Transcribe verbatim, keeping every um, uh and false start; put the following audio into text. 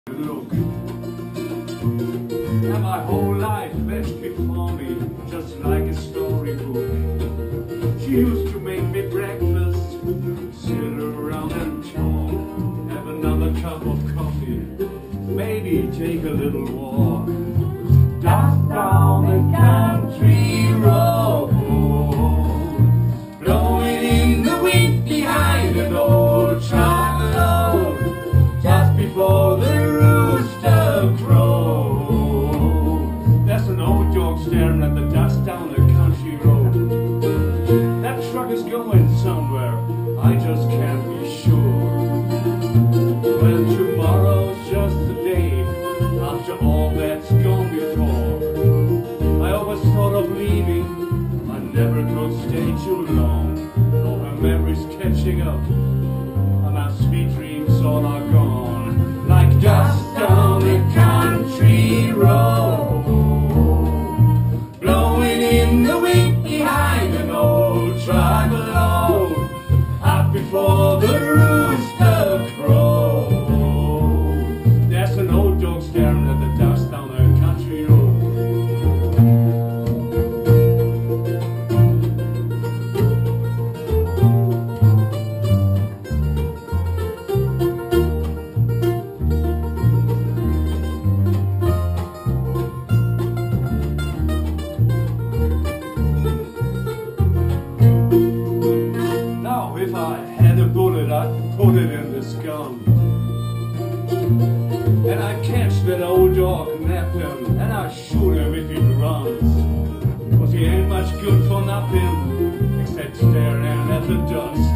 Look, and my whole life flashed before me, just like a storybook. She used to make me breakfast, sit around and talk, have another cup of coffee, maybe take a little walk. Just down the country road, blowing in the wind behind an old truckload, just before the rooster crows. There's an old dog staring at the dust down the country road. That truck is going somewhere, I just can't be sure. Well, tomorrow's just the day after all that's gone before. I always thought of leaving, I never could stay too long. All my memories catching up, and my sweet dreams all are gone, like dust down the country road, blowing in the wind behind an old truck load, up before the rooster crows. There's an old dog staring at the dust down the country road. If I had a bullet, I'd put it in this gun, and I'd catch that old dog and nap him, and I'd shoot him if he runs, 'cause he ain't much good for nothing except staring at the dust.